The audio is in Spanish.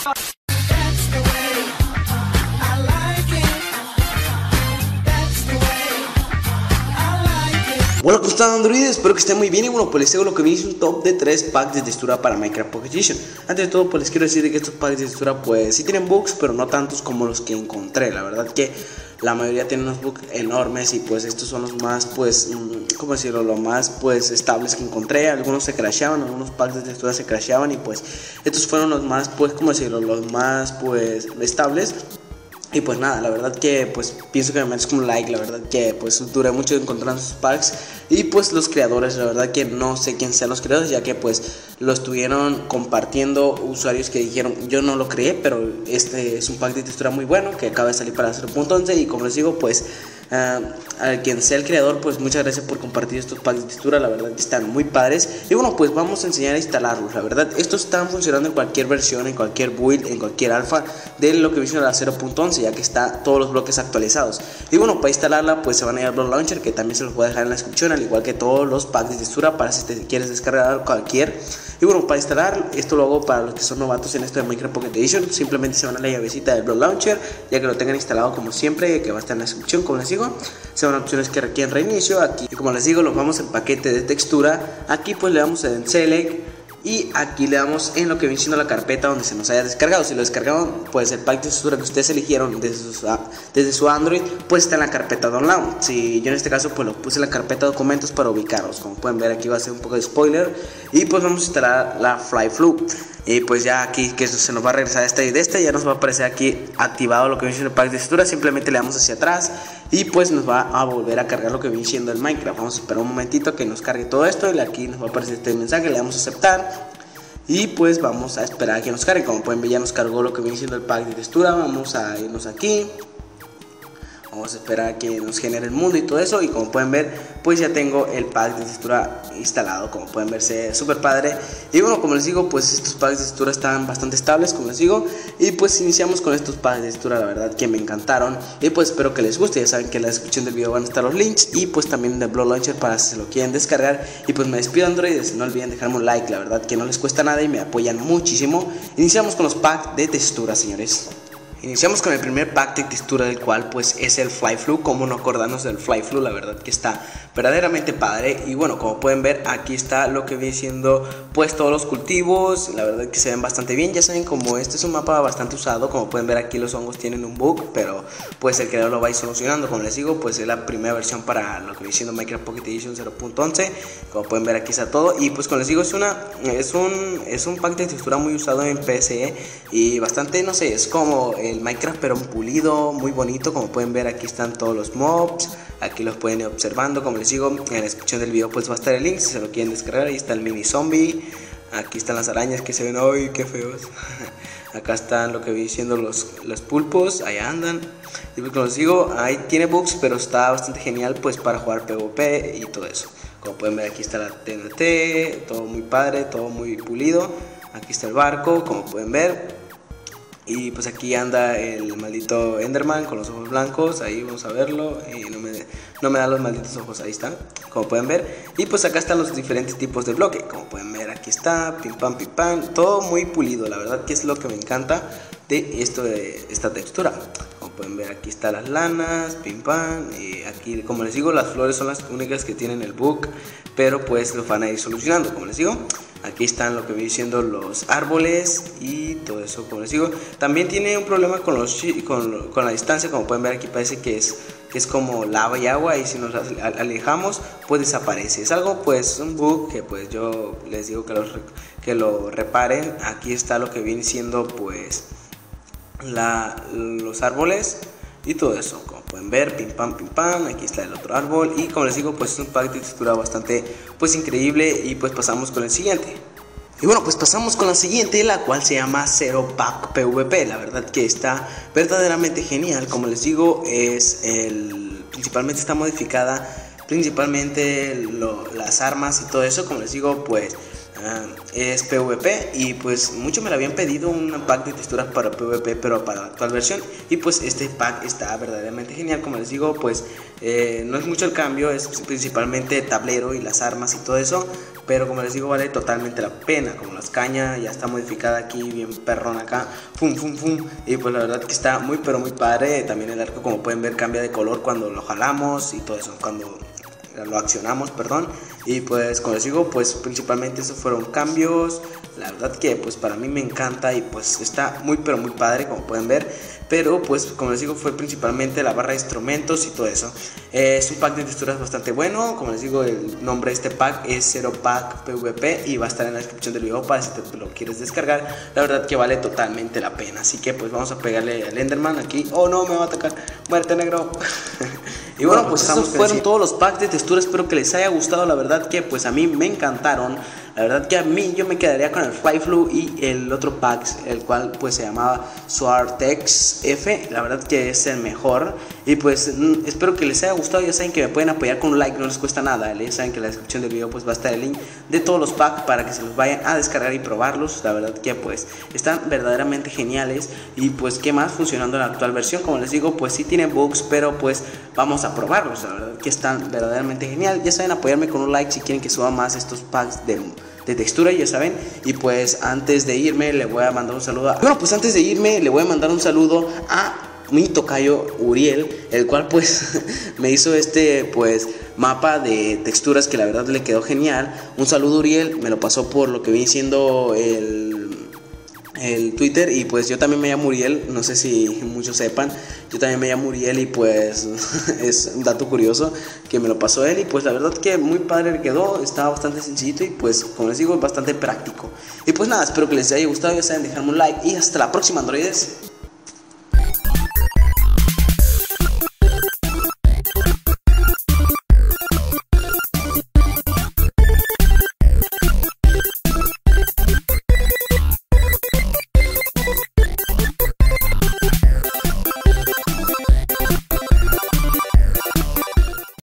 Bueno, ¿cómo están androides? Espero que estén muy bien y bueno, pues les traigo lo que viene es un top de 3 packs de textura para Minecraft Pocket Edition. Antes de todo, pues les quiero decir que estos packs de textura pues sí tienen bugs, pero no tantos como los que encontré. La verdad que la mayoría tienen unos bugs enormes y pues estos son los más pues, ¿cómo decirlo? Los más pues estables que encontré. Algunos se crashaban, algunos packs de textura se crashaban y pues estos fueron los más pues, ¿cómo decirlo? Los más pues estables. Y pues nada, la verdad que pues pienso que me merezco un like, la verdad que pues duré mucho encontrando esos packs. Y pues los creadores, la verdad que no sé quién sean los creadores, ya que pues lo estuvieron compartiendo usuarios que dijeron yo no lo creé, pero este es un pack de textura muy bueno que acaba de salir para 0.11. Y como les digo pues a quien sea el creador pues muchas gracias por compartir estos packs de textura, la verdad que están muy padres. Y bueno pues vamos a enseñar a instalarlos, la verdad estos están funcionando en cualquier versión, en cualquier build, en cualquier alfa de lo que viene a la 0.11, ya que está todos los bloques actualizados. Y bueno, para instalarla pues se van a ir al Block Launcher, que también se los voy a dejar en la descripción, al igual que todos los packs de textura para si te quieres descargar cualquier. Y bueno, para instalar esto lo hago para los que son novatos en esto de Minecraft Pocket Edition. Simplemente se van a la llavecita del Block Launcher, ya que lo tengan instalado como siempre, que va a estar en la descripción. Como les digo, se van a opciones que requieren reinicio aquí, y como les digo los vamos en paquete de textura. Aquí pues le damos en Select y aquí le damos en lo que viene siendo la carpeta donde se nos haya descargado. Si lo descargaron pues el pack de textura que ustedes eligieron desde su Android pues está en la carpeta download. Si yo en este caso pues lo puse en la carpeta documentos para ubicarlos. Como pueden ver aquí va a ser un poco de spoiler. Y pues vamos a instalar la FlyFlu. Y pues ya aquí que se nos va a regresar esta y de esta, ya nos va a aparecer aquí activado lo que viene siendo el pack de textura. Simplemente le damos hacia atrás y pues nos va a volver a cargar lo que viene siendo el Minecraft. Vamos a esperar un momentito que nos cargue todo esto y aquí nos va a aparecer este mensaje, le damos a aceptar. Y pues vamos a esperar a que nos cargue. Como pueden ver ya nos cargó lo que viene siendo el pack de textura. Vamos a irnos aquí. Vamos a esperar a que nos genere el mundo y todo eso. Y como pueden ver pues ya tengo el pack de textura instalado. Como pueden ver se ve súper padre. Y bueno, como les digo pues estos packs de textura están bastante estables, como les digo. Y pues iniciamos con estos packs de textura, la verdad que me encantaron. Y pues espero que les guste. Ya saben que en la descripción del video van a estar los links. Y pues también de Block Launcher para si se lo quieren descargar. Y pues me despido androides, no olviden dejarme un like, la verdad que no les cuesta nada y me apoyan muchísimo. Iniciamos con los packs de textura, señores. Iniciamos con el primer pack de textura, del cual pues es el FlyFlu. Como no acordarnos del FlyFlu, la verdad que está verdaderamente padre. Y bueno, como pueden ver aquí está lo que viene siendo pues todos los cultivos. La verdad que se ven bastante bien. Ya saben, como este es un mapa bastante usado, como pueden ver aquí los hongos tienen un bug, pero pues el creador lo va a ir solucionando. Como les digo pues es la primera versión para lo que viene siendo Minecraft Pocket Edition 0.11. Como pueden ver aquí está todo. Y pues como les digo es un pack de textura muy usado en PC y bastante, no sé, es como el Minecraft pero un pulido, muy bonito. Como pueden ver aquí están todos los mobs, aquí los pueden ir observando. Como les digo en la descripción del video pues va a estar el link si se lo quieren descargar. Ahí está el mini zombie, aquí están las arañas que se ven, ¡ay qué feos! Acá están lo que viene siendo los pulpos, ahí andan. Y pues como les digo ahí tiene bugs pero está bastante genial pues para jugar PvP y todo eso. Como pueden ver aquí está la TNT, todo muy padre, todo muy pulido. Aquí está el barco, como pueden ver. Y pues aquí anda el maldito Enderman con los ojos blancos, ahí vamos a verlo. Y no me da los malditos ojos, ahí está, como pueden ver. Y pues acá están los diferentes tipos de bloque, como pueden ver aquí está, pim pam, todo muy pulido, la verdad que es lo que me encanta de esta textura. Como pueden ver aquí están las lanas, pim pam, y aquí como les digo las flores son las únicas que tienen el bug, pero pues lo van a ir solucionando, como les digo. Aquí están lo que viene siendo los árboles y todo eso, como les digo. También tiene un problema con la distancia, como pueden ver aquí parece que es como lava y agua, y si nos alejamos pues desaparece. Es algo pues un bug que pues yo les digo que lo reparen. Aquí está lo que viene siendo pues los árboles y todo eso, como pueden ver, pim pam, aquí está el otro árbol. Y como les digo pues es un pack de textura bastante pues increíble. Y pues pasamos con el siguiente. Y bueno, pues pasamos con la siguiente, la cual se llama Zero Pack PvP. La verdad que está verdaderamente genial. Como les digo principalmente está modificada, principalmente las armas y todo eso. Como les digo pues es PvP, y pues muchos me lo habían pedido un pack de texturas para PvP pero para la actual versión, y pues este pack está verdaderamente genial. Como les digo, pues no es mucho el cambio, es principalmente el tablero y las armas y todo eso, pero como les digo vale totalmente la pena. Como las cañas ya está modificada aquí, bien perrón acá, fum fum fum, y pues la verdad que está muy pero muy padre. También el arco, como pueden ver, cambia de color cuando lo jalamos y todo eso, cuando lo accionamos, perdón. Y pues como les digo, pues principalmente esos fueron cambios. La verdad que pues para mí me encanta y pues está muy pero muy padre, como pueden ver. Pero pues como les digo, fue principalmente la barra de instrumentos y todo eso. Es un pack de texturas bastante bueno. Como les digo, el nombre de este pack es Zero Pack PvP y va a estar en la descripción del video para si te lo quieres descargar. La verdad que vale totalmente la pena. Así que pues vamos a pegarle al Enderman aquí. Oh no, me va a atacar. Muerte, negro. Y bueno, pues esos fueron todos los packs de textura. Espero que les haya gustado. La verdad que pues a mí me encantaron. La verdad que a mí yo me quedaría con el Flyflu y el otro pack, el cual pues se llamaba Swartex F. La verdad que es el mejor. Y pues espero que les haya gustado. Ya saben que me pueden apoyar con un like, no les cuesta nada. Ya saben que en la descripción del video pues va a estar el link de todos los packs para que se los vayan a descargar y probarlos. La verdad que pues están verdaderamente geniales. Y pues qué más, funcionando en la actual versión. Como les digo, pues sí tienen bugs, pero pues vamos a probarlos. La verdad que están verdaderamente genial. Ya saben, apoyarme con un like si quieren que suba más estos packs de textura, ya saben. Y pues antes de irme le voy a mandar un saludo a mi tocayo Uriel, el cual pues me hizo este pues mapa de texturas que la verdad le quedó genial. Un saludo, Uriel, me lo pasó por lo que viene siendo el Twitter. Y pues yo también me llamo Uriel, no sé si muchos sepan, yo también me llamo Uriel. Y pues es un dato curioso que me lo pasó él. Y pues la verdad que muy padre le quedó, estaba bastante sencillito y pues como les digo es bastante práctico. Y pues nada, espero que les haya gustado, ya saben, dejarme un like y hasta la próxima, androides.